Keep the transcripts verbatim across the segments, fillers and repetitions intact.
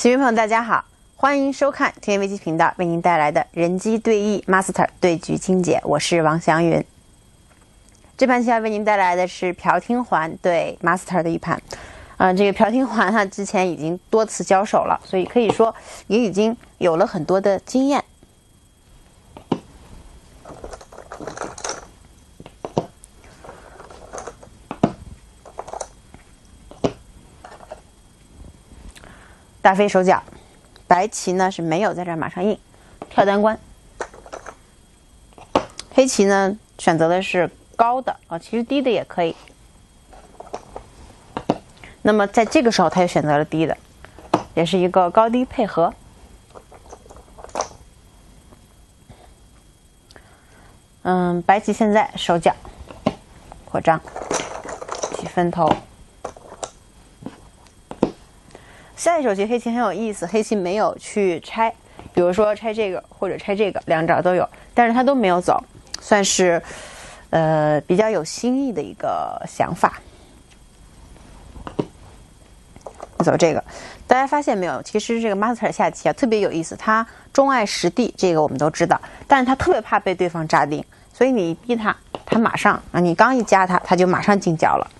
棋迷朋友大家好，欢迎收看天元围棋频道为您带来的人机对弈 Master 对局精解，我是王祥云。这盘棋要为您带来的是朴廷桓对 Master 的一盘。呃，这个朴廷桓啊，之前已经多次交手了，所以可以说也已经有了很多的经验。大飞手脚，白棋呢是没有在这儿马上应，跳单关。黑棋呢选择的是高的啊，其实低的也可以。那么在这个时候，他就选择了低的，也是一个高低配合。嗯，白棋现在手脚扩张，起分头。下一手棋黑棋很有意思，黑棋没有去拆，比如说拆这个或者拆这个，两招都有，但是他都没有走，算是呃比较有新意的一个想法。走这个，大家发现没有？其实这个 Master 下棋啊特别有意思，他钟爱实地，这个我们都知道，但是他特别怕被对方扎定，所以你一逼他，他马上啊，你刚一加他，他就马上进角了。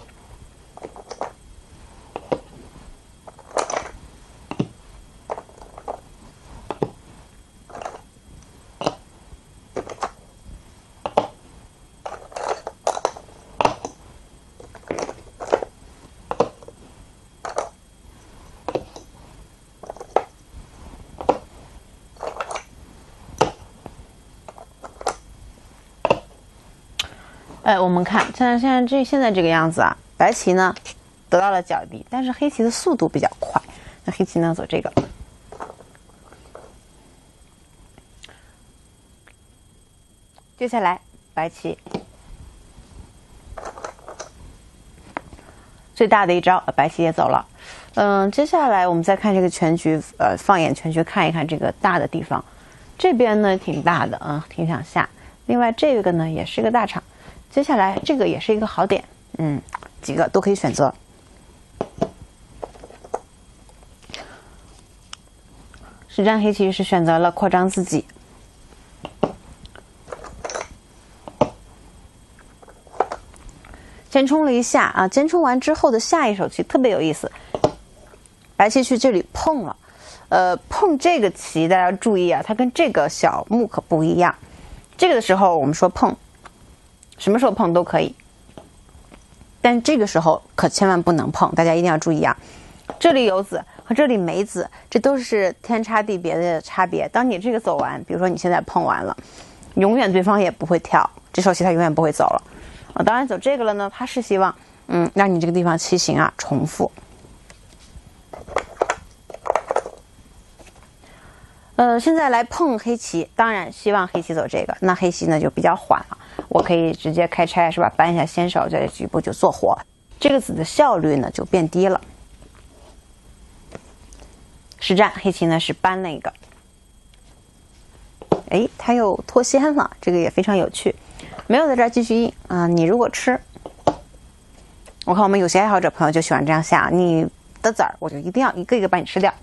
哎，我们看现在现在这现在这个样子啊，白棋呢得到了角地，但是黑棋的速度比较快，那黑棋呢走这个，接下来白棋最大的一招，白棋也走了。嗯，接下来我们再看这个全局，呃，放眼全局看一看这个大的地方，这边呢挺大的啊，挺想下。另外这个呢也是个大场。接下来这个也是一个好点，嗯，几个都可以选择。实战黑棋是选择了扩张自己，尖冲了一下啊，尖冲完之后的下一手棋特别有意思，白棋去这里碰了，呃，碰这个棋大家注意啊，它跟这个小目可不一样。这个的时候我们说碰。什么时候碰都可以，但这个时候可千万不能碰，大家一定要注意啊！这里有子和这里没子，这都是天差地别的差别。当你这个走完，比如说你现在碰完了，永远对方也不会跳，这手棋他永远不会走了啊！当然走这个了呢，他是希望嗯让你这个地方棋形啊重复。呃，现在来碰黑棋，当然希望黑棋走这个，那黑棋呢就比较缓了。我可以直接开拆是吧？搬一下先手，在局部就做活，这个子的效率呢就变低了。实战黑棋呢是搬了一个，哎，他又脱先了，这个也非常有趣。没有在这儿继续应啊、呃，你如果吃，我看我们有些爱好者朋友就喜欢这样下，你的子儿我就一定要一个一个把你吃掉。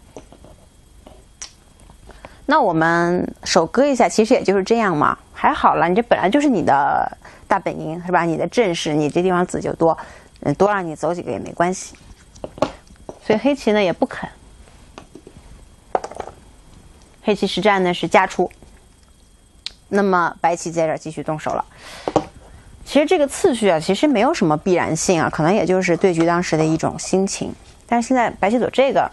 那我们手割一下，其实也就是这样嘛，还好了，你这本来就是你的大本营是吧？你的阵势，你这地方子就多，嗯，多让你走几个也没关系。所以黑棋呢也不肯，黑棋实战呢是加出，那么白棋在这儿继续动手了。其实这个次序啊，其实没有什么必然性啊，可能也就是对局当时的一种心情。但是现在白棋走这个，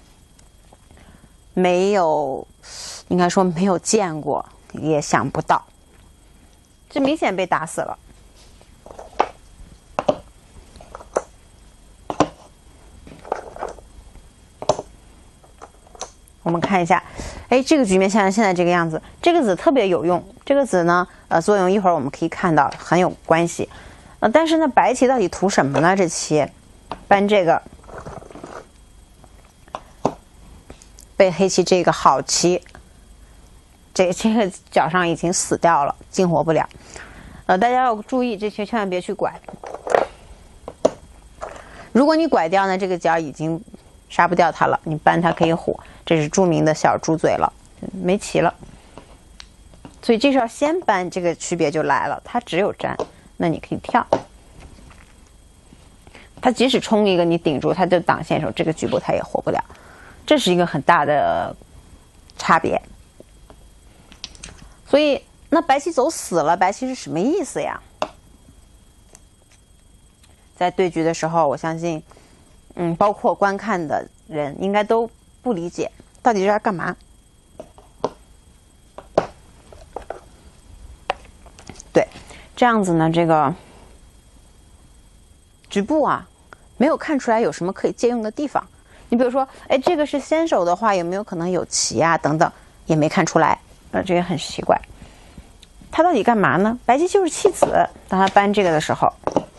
没有。应该说没有见过，也想不到，这明显被打死了。我们看一下，哎，这个局面像现在这个样子，这个子特别有用，这个子呢，呃，作用一会儿我们可以看到很有关系，呃，但是呢，白棋到底图什么呢？这棋搬这个，被黑棋这个好棋。这这个角上已经死掉了，激活不了。呃，大家要注意，这些千万别去拐。如果你拐掉呢，这个角已经杀不掉它了，你搬它可以虎，这是著名的小猪嘴了，没棋了。所以这时候先搬，这个区别就来了，它只有粘，那你可以跳。它即使冲一个你顶住，它就挡线手，这个局部它也活不了，这是一个很大的差别。所以那白棋走死了，白棋是什么意思呀？在对局的时候，我相信，嗯，包括观看的人应该都不理解，到底是要干嘛？对，这样子呢，这个局部啊，没有看出来有什么可以借用的地方。你比如说，哎，这个是先手的话，有没有可能有棋啊？等等，也没看出来，呃，这也很奇怪。他到底干嘛呢？白棋就是弃子，当他搬这个的时候，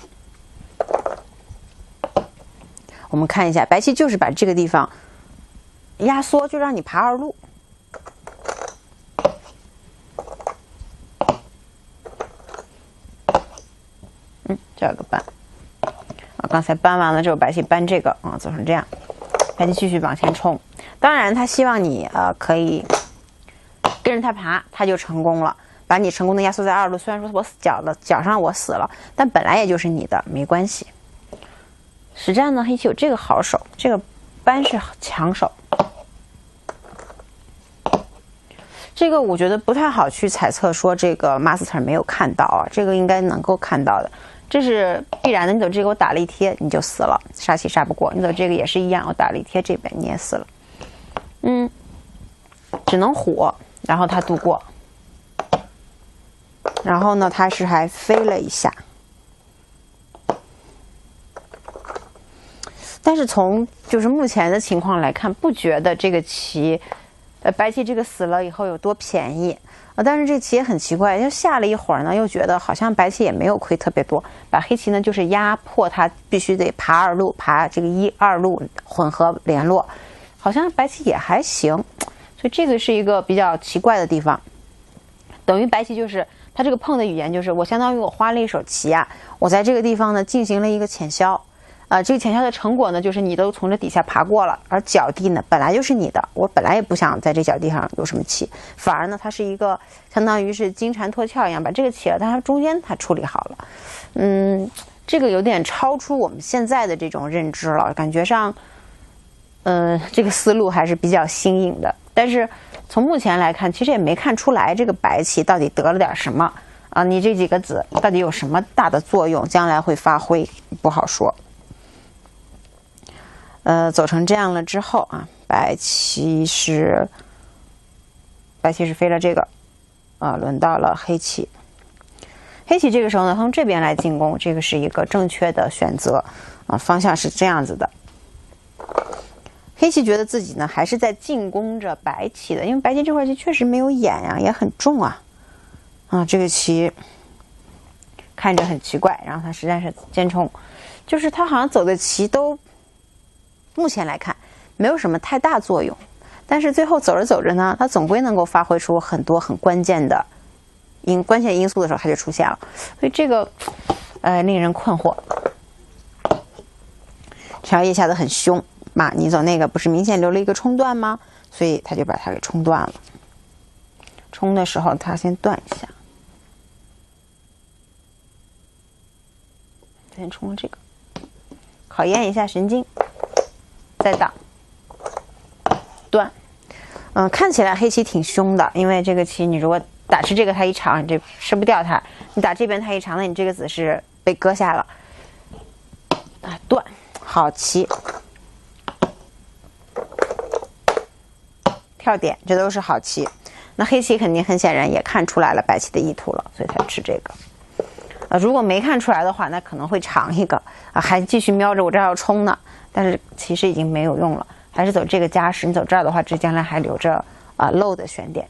我们看一下，白棋就是把这个地方压缩，就让你爬二路。嗯，这个搬啊，刚才搬完了之后，白棋搬这个啊，做成这样，白棋继续往前冲。当然，他希望你呃可以跟着他爬，他就成功了，把你成功的压缩在二路。虽然说我死角了，角上我死了，但本来也就是你的，没关系。实战呢，黑棋有这个好手，这个搬是强手。这个我觉得不太好去猜测说这个 master 没有看到啊，这个应该能够看到的，这是必然的。你走这个我打了一贴你就死了，杀棋杀不过。你走这个也是一样，我打了一贴这边你也死了。嗯，只能虎，然后他度过，然后呢他是还飞了一下。但是从就是目前的情况来看，不觉得这个棋，呃，白棋这个死了以后有多便宜啊、呃。但是这棋也很奇怪，就下了一会儿呢，又觉得好像白棋也没有亏特别多，把黑棋呢就是压迫它必须得爬二路，爬这个一二路混合联络，好像白棋也还行。所以这个是一个比较奇怪的地方，等于白棋就是它这个碰的语言就是我相当于我花了一手棋啊，我在这个地方呢进行了一个浅销。啊、呃，这个浅销的成果呢，就是你都从这底下爬过了，而角地呢本来就是你的，我本来也不想在这角地上有什么棋，反而呢它是一个相当于是金蝉脱壳一样把这个起了，但它中间它处理好了，嗯，这个有点超出我们现在的这种认知了，感觉上，呃，这个思路还是比较新颖的，但是从目前来看，其实也没看出来这个白棋到底得了点什么啊，你这几个子到底有什么大的作用，将来会发挥不好说。呃，走成这样了之后啊，白棋是白棋是飞了这个，啊，轮到了黑棋。黑棋这个时候呢，从这边来进攻，这个是一个正确的选择啊，方向是这样子的。黑棋觉得自己呢还是在进攻着白棋的，因为白棋这块棋确实没有眼呀、啊，也很重啊，啊，这个棋看着很奇怪，然后他实在是尖冲，就是他好像走的棋都。目前来看没有什么太大作用，但是最后走着走着呢，它总归能够发挥出很多很关键的因关键因素的时候，它就出现了，所以这个呃令人困惑。条叶下的很凶嘛，你走那个不是明显留了一个冲段吗？所以他就把它给冲断了。冲的时候他先断一下，先冲了这个，考验一下神经。再打断，嗯，看起来黑棋挺凶的，因为这个棋你如果打吃这个它一长，你这吃不掉它；你打这边它一长，那你这个子是被割下了。啊，断，好棋，跳点，这都是好棋。那黑棋肯定很显然也看出来了白棋的意图了，所以才吃这个。啊，如果没看出来的话，那可能会长一个啊，还继续瞄着我这要冲呢。但是其实已经没有用了，还是走这个加时。你走这儿的话，这将来还留着啊漏的悬点。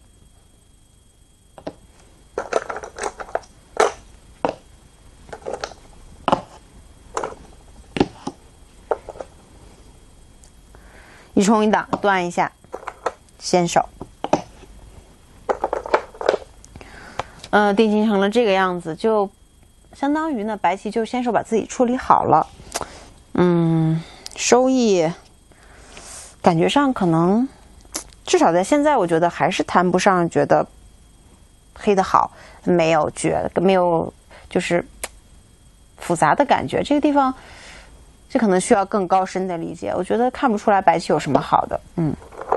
一冲一挡，断一下，先手。呃，定型成了这个样子，就相当于呢，白棋就先手把自己处理好了。嗯，收益感觉上可能至少在现在，我觉得还是谈不上觉得黑的好，没有觉没有就是复杂的感觉。这个地方这可能需要更高深的理解，我觉得看不出来白棋有什么好的。嗯，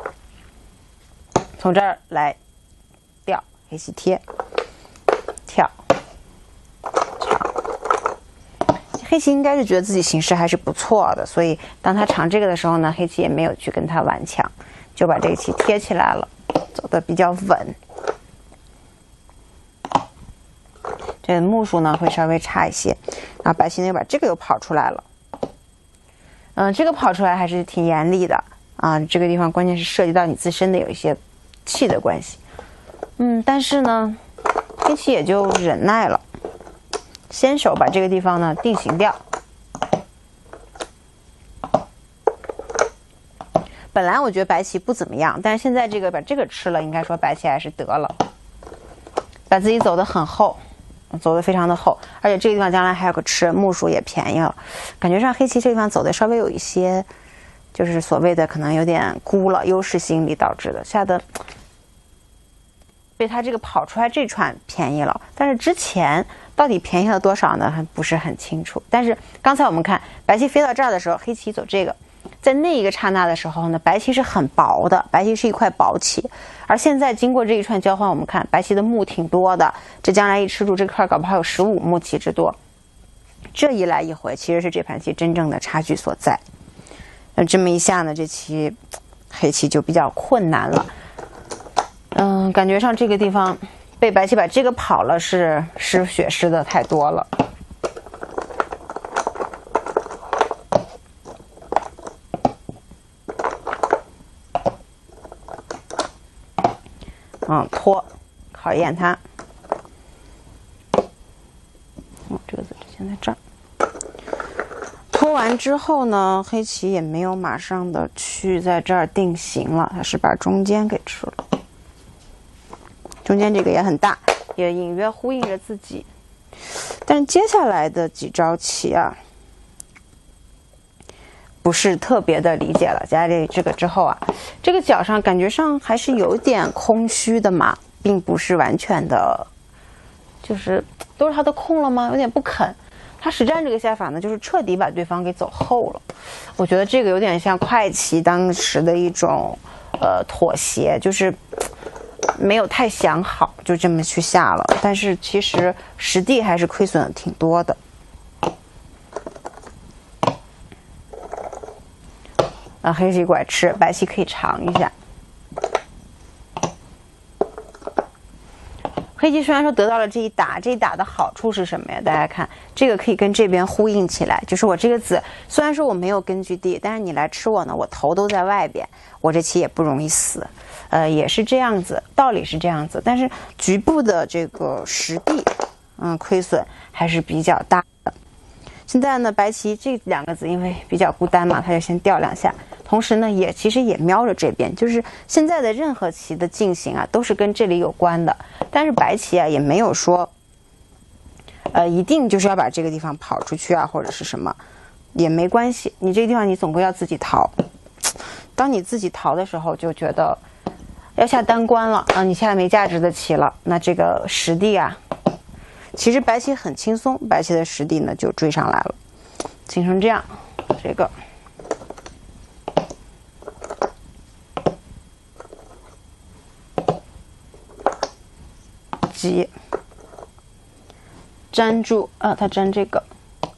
从这儿来调，黑棋贴跳长，黑棋应该是觉得自己形势还是不错的，所以当他长这个的时候呢，黑棋也没有去跟他顽强，就把这个棋贴起来了，走得比较稳。这个目数呢会稍微差一些，然后白棋呢又把这个又跑出来了。嗯，这个跑出来还是挺严厉的啊，这个地方关键是涉及到你自身的有一些气的关系。嗯，但是呢，黑棋也就忍耐了，先手把这个地方呢定型掉。本来我觉得白棋不怎么样，但是现在这个把这个吃了，应该说白棋还是得了，把自己走得很厚。走得非常的厚，而且这个地方将来还有个吃，目数也便宜了。感觉上黑棋这地方走的稍微有一些，就是所谓的可能有点孤了，优势心理导致的，下的被他这个跑出来这串便宜了。但是之前到底便宜了多少呢？还不是很清楚。但是刚才我们看白棋飞到这儿的时候，黑棋走这个，在那一个刹那的时候呢，白棋是很薄的，白棋是一块薄棋。而现在经过这一串交换，我们看白棋的目挺多的，这将来一吃住这块搞不好有十五目棋之多。这一来一回，其实是这盘棋真正的差距所在。那这么一下呢，这棋黑棋就比较困难了。嗯，感觉上这个地方被白棋把这个跑了，是失血失的太多了。嗯，拖，考验它。哦，这个子之前在这儿。拖完之后呢，黑棋也没有马上的去在这儿定型了，它是把中间给吃了。中间这个也很大，也隐约呼应着自己。但接下来的几招棋啊，不是特别的理解了。加这这个之后啊，这个角上感觉上还是有点空虚的嘛，并不是完全的，就是都是他的空了吗？有点不肯。他实战这个下法呢，就是彻底把对方给走后了。我觉得这个有点像快棋当时的一种呃妥协，就是没有太想好，就这么去下了。但是其实实地还是亏损的挺多的。啊，黑棋拐吃，白棋可以尝一下。黑棋虽然说得到了这一打，这一打的好处是什么呀？大家看，这个可以跟这边呼应起来，就是我这个子虽然说我没有根据地，但是你来吃我呢，我头都在外边，我这棋也不容易死，呃，也是这样子，道理是这样子，但是局部的这个实地，嗯，亏损还是比较大的。现在呢，白棋这两个子因为比较孤单嘛，他就先掉两下。同时呢，也其实也瞄着这边，就是现在的任何棋的进行啊，都是跟这里有关的。但是白棋啊，也没有说，呃，一定就是要把这个地方跑出去啊，或者是什么，也没关系。你这个地方你总归要自己逃。当你自己逃的时候，就觉得要下单关了啊，你下没价值的棋了，那这个实地啊，其实白棋很轻松，白棋的实地呢就追上来了，形成这样，这个。急粘住啊，他粘这个，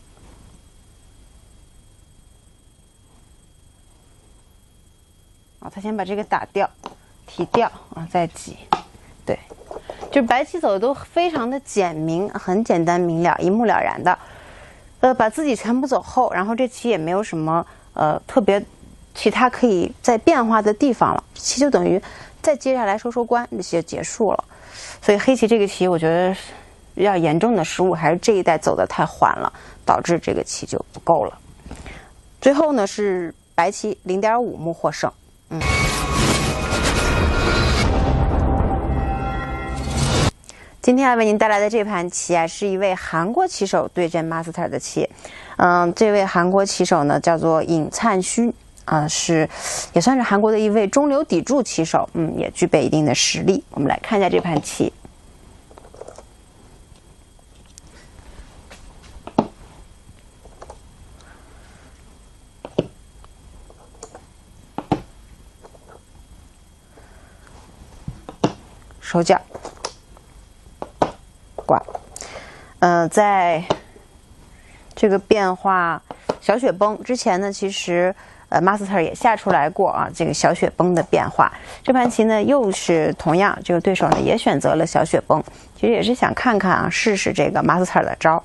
啊，他先把这个打掉，提掉啊，再挤，对，就是白棋走的都非常的简明，很简单明了，一目了然的，呃，把自己全部走后，然后这棋也没有什么呃特别其他可以再变化的地方了，棋就等于再接下来收收官，这棋就结束了。所以黑棋这个棋，我觉得比较严重的失误还是这一代走得太缓了，导致这个棋就不够了。最后呢是白棋零点五目获胜。嗯，今天要为您带来的这盘棋啊，是一位韩国棋手对阵 master 的棋。嗯，这位韩国棋手呢叫做尹灿勋啊、呃，是也算是韩国的一位中流砥柱棋手，嗯，也具备一定的实力。我们来看一下这盘棋。手脚挂，呃，在这个变化小雪崩之前呢，其实呃 Master 也下出来过啊，这个小雪崩的变化。这盘棋呢又是同样，这个对手呢也选择了小雪崩，其实也是想看看啊，试试这个 Master 的招。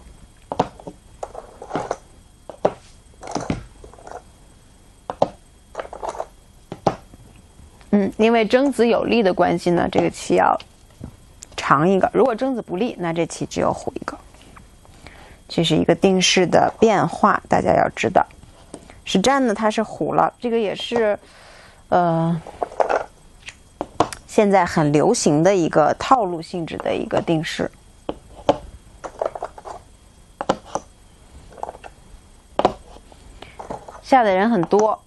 嗯，因为争子有利的关系呢，这个棋要长一个；如果争子不利，那这棋只有虎一个。这是一个定式的变化，大家要知道。实战呢，它是虎了，这个也是，呃，现在很流行的一个套路性质的一个定式。下的人很多。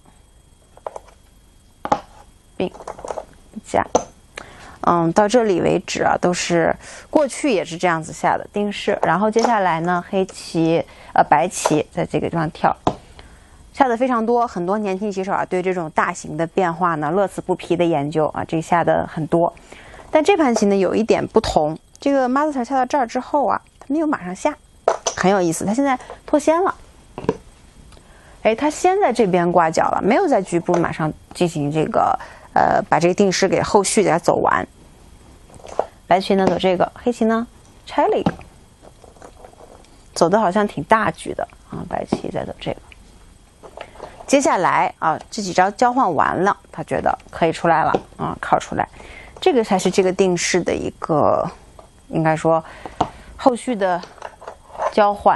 并加，嗯，到这里为止啊，都是过去也是这样子下的定式。然后接下来呢，黑棋呃白棋在这个地方跳，下的非常多，很多年轻棋手啊对这种大型的变化呢乐此不疲的研究啊，这下的很多。但这盘棋呢有一点不同，这个 Master 下到这儿之后啊，他没有马上下，很有意思，他现在脱先了。哎，他先在这边挂角了，没有在局部马上进行这个。呃，把这个定式给后续给它走完。白棋呢走这个，黑棋呢拆了一个，走的好像挺大局的啊。白棋再走这个，接下来啊这几招交换完了，他觉得可以出来了啊，靠出来，这个才是这个定式的一个，应该说后续的交换。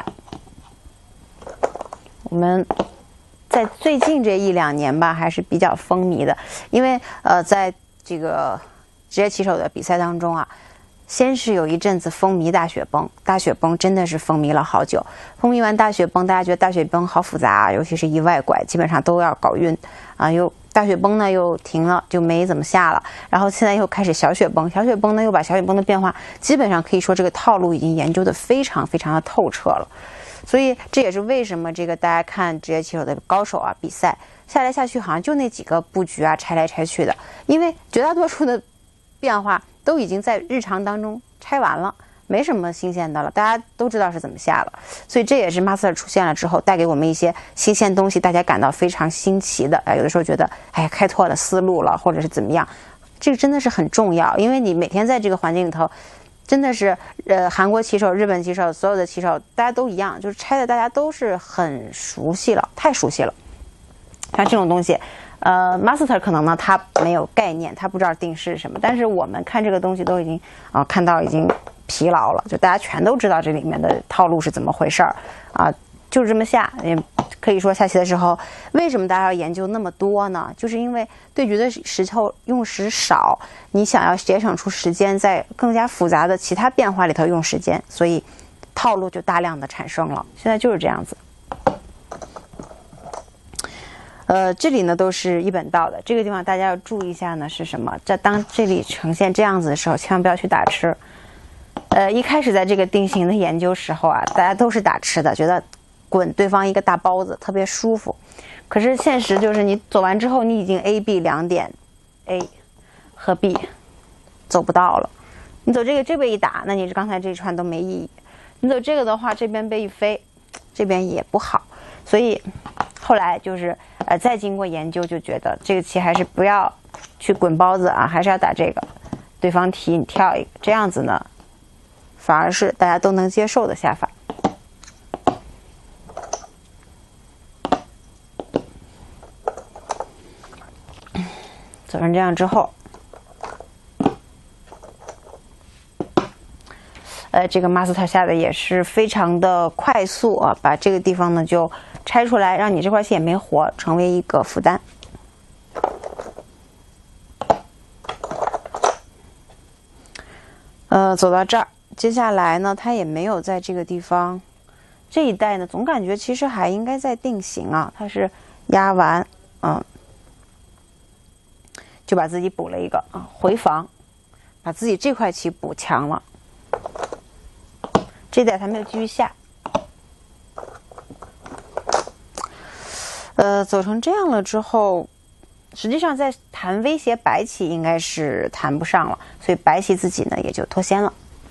我们。在最近这一两年吧，还是比较风靡的，因为呃，在这个职业棋手的比赛当中啊，先是有一阵子风靡大雪崩，大雪崩真的是风靡了好久。风靡完大雪崩，大家觉得大雪崩好复杂，尤其是一外拐，基本上都要搞晕啊。又大雪崩呢又停了，就没怎么下了。然后现在又开始小雪崩，小雪崩呢又把小雪崩的变化，基本上可以说这个套路已经研究得非常非常的透彻了。所以这也是为什么这个大家看职业棋手的高手啊比赛下来下去好像就那几个布局啊拆来拆去的，因为绝大多数的变化都已经在日常当中拆完了，没什么新鲜的了，大家都知道是怎么下了。所以这也是 Master 出现了之后带给我们一些新鲜东西，大家感到非常新奇的。有的时候觉得哎呀开拓了思路了，或者是怎么样，这个真的是很重要，因为你每天在这个环境里头。真的是，呃，韩国棋手、日本棋手，所有的棋手，大家都一样，就是拆的，大家都是很熟悉了，太熟悉了。像这种东西，呃 ，Master 可能呢他没有概念，他不知道定式是什么，但是我们看这个东西都已经啊、呃、看到已经疲劳了，就大家全都知道这里面的套路是怎么回事儿啊。就是这么下，也可以说下棋的时候，为什么大家要研究那么多呢？就是因为对局的时候用时少，你想要节省出时间，在更加复杂的其他变化里头用时间，所以套路就大量的产生了。现在就是这样子。呃，这里呢都是一本道的，这个地方大家要注意一下呢是什么？在当这里呈现这样子的时候，千万不要去打吃。呃，一开始在这个定型的研究时候啊，大家都是打吃的，觉得。滚对方一个大包子特别舒服，可是现实就是你走完之后，你已经 A B 两点 A 和 B 走不到了。你走这个这边一打，那你刚才这一串都没意义。你走这个的话，这边被一飞，这边也不好。所以后来就是呃再经过研究，就觉得这个棋还是不要去滚包子啊，还是要打这个。对方提你跳一个，这样子呢，反而是大家都能接受的下法。走成这样之后，呃，这个 Master 下的也是非常的快速啊，把这个地方呢就拆出来，让你这块线没活，成为一个负担。呃，走到这儿，接下来呢，他也没有在这个地方，这一带呢，总感觉其实还应该在定型啊，它是压完，嗯、呃。 就把自己补了一个啊回防，把自己这块棋补强了。这代他没有继续下，呃，走成这样了之后，实际上在谈威胁白棋应该是谈不上了，所以白棋自己呢也就脱先了。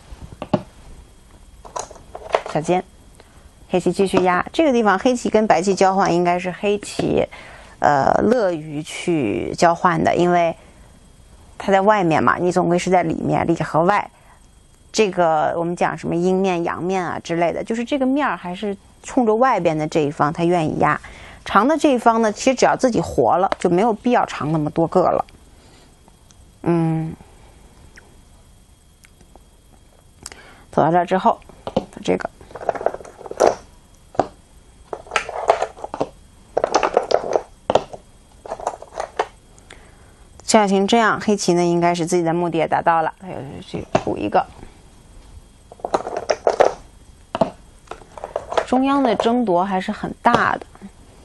小尖，黑棋继续压，这个地方黑棋跟白棋交换，应该是黑棋，呃，乐于去交换的，因为它在外面嘛，你总归是在里面，里和外。这个我们讲什么阴面、阳面啊之类的，就是这个面儿还是冲着外边的这一方，他愿意压。长的这一方呢，其实只要自己活了，就没有必要长那么多个了。嗯，走到这儿之后，这个。下行这样，黑棋呢应该是自己的目的也达到了，他又去补一个。中央的争夺还是很大的。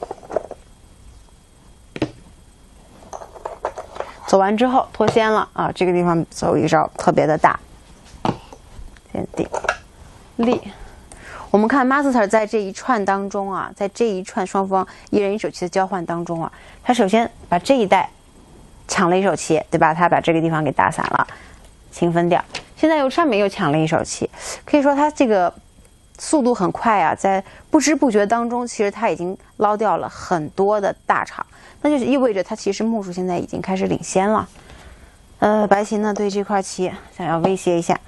走完之后脱先了啊，这个地方走一招特别的大，先定立。我们看 Master 在这一串当中啊，在这一串双方一人一手棋的交换当中啊，他首先把这一带抢了一手棋，对吧？他把这个地方给打散了，清分掉。现在又上面又抢了一手棋，可以说他这个速度很快啊，在不知不觉当中，其实他已经捞掉了很多的大场，那就是意味着他其实目数现在已经开始领先了。呃，白棋呢对这块棋想要威胁一下，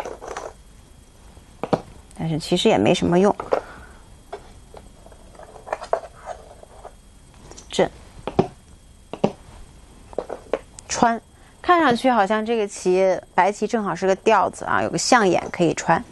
但是其实也没什么用。正穿，看上去好像这个棋白棋正好是个吊子啊，有个象眼可以穿。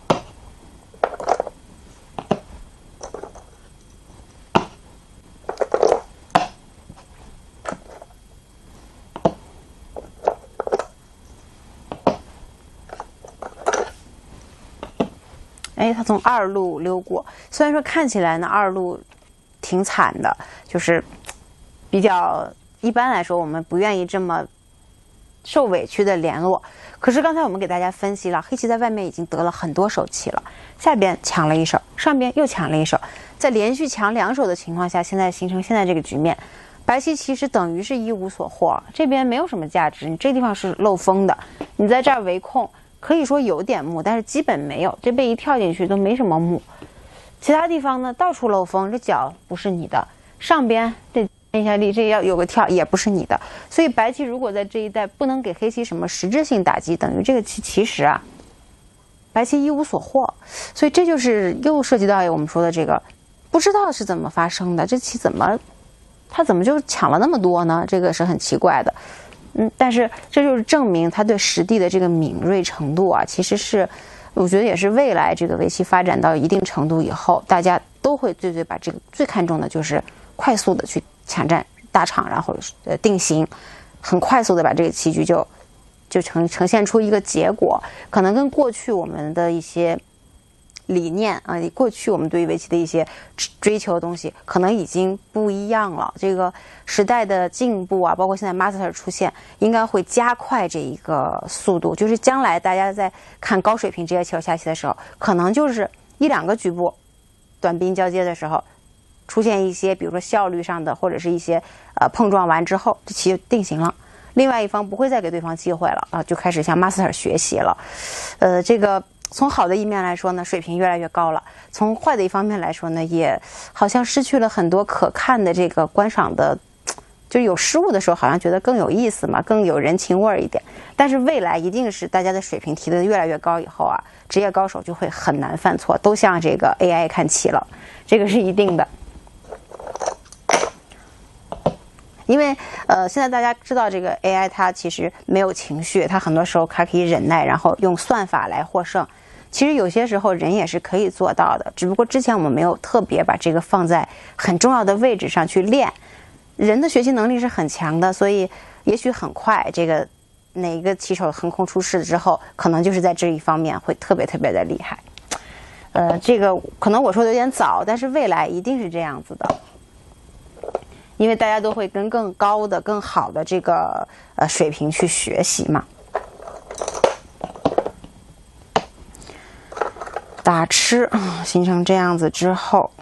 哎，他从二路溜过，虽然说看起来呢二路挺惨的，就是比较一般来说我们不愿意这么受委屈的联络。可是刚才我们给大家分析了，黑棋在外面已经得了很多手棋了，下边抢了一手，上边又抢了一手，在连续抢两手的情况下，现在形成现在这个局面，白棋其实等于是一无所获，这边没有什么价值，你这地方是漏风的，你在这儿围控。可以说有点目，但是基本没有。这被一跳进去都没什么目，其他地方呢到处漏风，这角不是你的，上边这一下力这要有个跳也不是你的。所以白棋如果在这一带不能给黑棋什么实质性打击，等于这个棋其实啊，白棋一无所获。所以这就是又涉及到我们说的这个，不知道是怎么发生的，这棋怎么他怎么就抢了那么多呢？这个是很奇怪的。嗯，但是这就是证明他对实地的这个敏锐程度啊，其实是，我觉得也是未来这个围棋发展到一定程度以后，大家都会最最把这个最看重的就是快速的去抢占大场，然后呃定型，很快速的把这个棋局就就呈呈现出一个结果，可能跟过去我们的一些理念啊，过去我们对于围棋的一些追求的东西，可能已经不一样了。这个时代的进步啊，包括现在 Master 出现，应该会加快这一个速度。就是将来大家在看高水平职业棋手下棋的时候，可能就是一两个局部短兵交接的时候，出现一些比如说效率上的，或者是一些呃碰撞完之后，这棋就定型了。另外一方不会再给对方机会了啊，就开始向 Master 学习了。呃，这个。从好的一面来说呢，水平越来越高了；从坏的一方面来说呢，也好像失去了很多可看的这个观赏的，就有失误的时候，好像觉得更有意思嘛，更有人情味儿一点。但是未来一定是大家的水平提得越来越高以后啊，职业高手就会很难犯错，都向这个 A I 看齐了，这个是一定的。因为呃，现在大家知道这个 A I 它其实没有情绪，它很多时候它可以忍耐，然后用算法来获胜。其实有些时候人也是可以做到的，只不过之前我们没有特别把这个放在很重要的位置上去练。人的学习能力是很强的，所以也许很快这个哪一个棋手横空出世之后，可能就是在这一方面会特别特别的厉害。呃，这个可能我说的有点早，但是未来一定是这样子的。 因为大家都会跟更高的、更好的这个呃水平去学习嘛。打吃啊，形成这样子之后，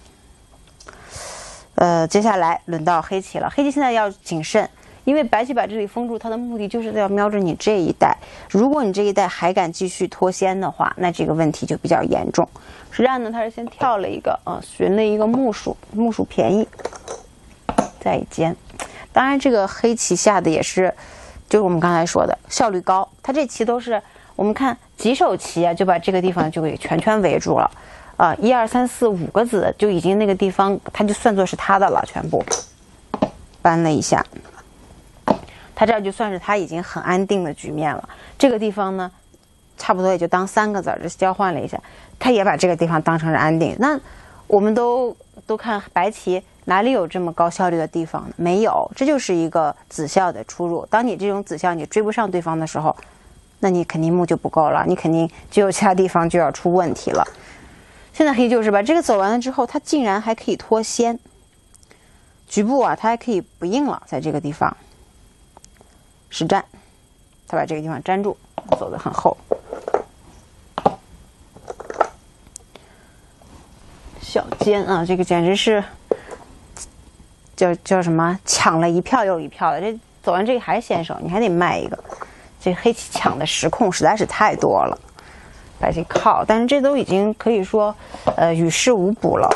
呃，接下来轮到黑棋了。黑棋现在要谨慎。因为白棋把这里封住，它的目的就是要瞄准你这一带。如果你这一带还敢继续脱先的话，那这个问题就比较严重。实战呢，他是先跳了一个啊，寻了一个木薯，木薯便宜，再一尖。当然，这个黑棋下的也是，就是我们刚才说的效率高。它这棋都是我们看几手棋啊，就把这个地方就给全圈围住了啊，一二三四五个子就已经那个地方，它就算作是他的了，全部搬了一下。他这就算是他已经很安定的局面了。这个地方呢，差不多也就当三个子儿，这交换了一下，他也把这个地方当成是安定。那我们都都看白棋哪里有这么高效率的地方呢？没有，这就是一个子效的出入。当你这种子效你追不上对方的时候，那你肯定目就不够了，你肯定就有其他地方就要出问题了。现在黑就是把这个走完了之后，他竟然还可以脱先，局部啊，他还可以不应了，在这个地方。实战，他把这个地方粘住，走得很厚。小尖啊，这个简直是叫叫什么？抢了一票又一票的。这走完这个还是先手，你还得卖一个。这黑棋抢的实控实在是太多了，白棋靠，但是这都已经可以说，呃，与事无补了。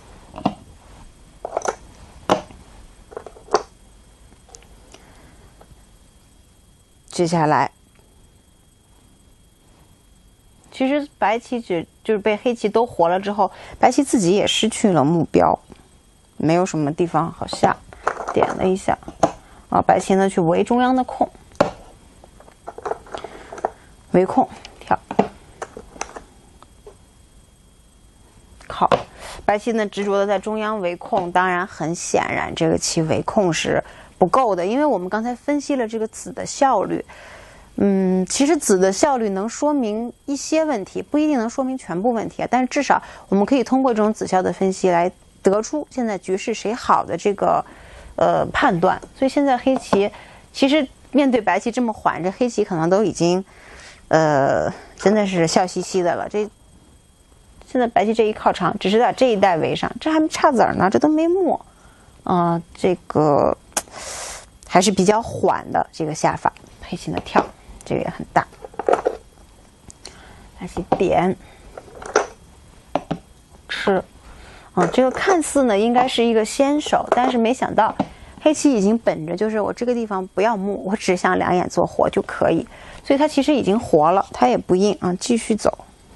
接下来，其实白棋只就是被黑棋都活了之后，白棋自己也失去了目标，没有什么地方好下，点了一下，啊，白棋呢去围中央的空，围空跳，靠，白棋呢执着的在中央围空，当然很显然这个棋围空是不够的，因为我们刚才分析了这个子的效率，嗯，其实子的效率能说明一些问题，不一定能说明全部问题啊。但是至少我们可以通过这种子效的分析来得出现在局势谁好的这个呃判断。所以现在黑棋其实面对白棋这么缓，这黑棋可能都已经呃真的是笑嘻嘻的了。这现在白棋这一靠长，只是把这一带围上，这还没差子儿呢，这都没墨啊、呃，这个。还是比较缓的这个下法，黑棋的跳，这个也很大。白棋点吃，嗯，这个看似呢应该是一个先手，但是没想到黑棋已经本着就是我这个地方不要目，我只想两眼做活就可以，所以他其实已经活了，他也不应啊，继续走。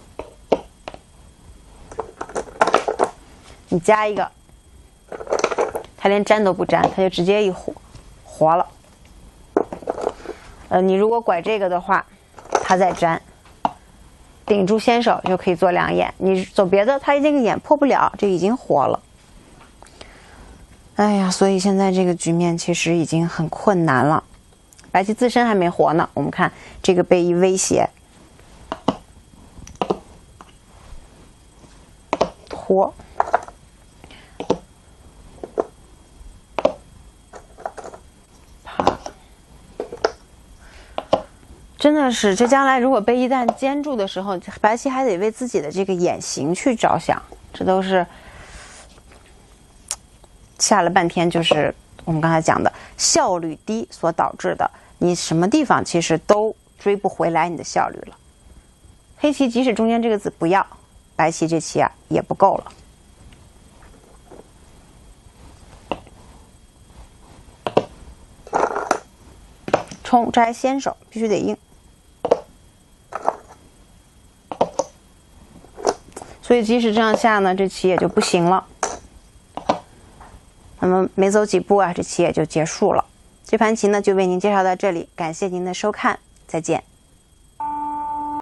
你加一个。他连粘都不粘，他就直接一活活了。呃，你如果拐这个的话，他再粘，顶住先手就可以做两眼。你走别的，他这个眼破不了，这已经活了。哎呀，所以现在这个局面其实已经很困难了。白棋自身还没活呢，我们看这个被一威胁，拖。真的是，这将来如果被一旦坚住的时候，白棋还得为自己的这个眼形去着想，这都是下了半天，就是我们刚才讲的效率低所导致的。你什么地方其实都追不回来你的效率了。黑棋即使中间这个子不要，白棋这棋啊也不够了。冲，这还先手，必须得应。所以即使这样下呢，这棋也就不行了。那么没走几步啊，这棋也就结束了。这盘棋呢就为您介绍到这里，感谢您的收看，再见。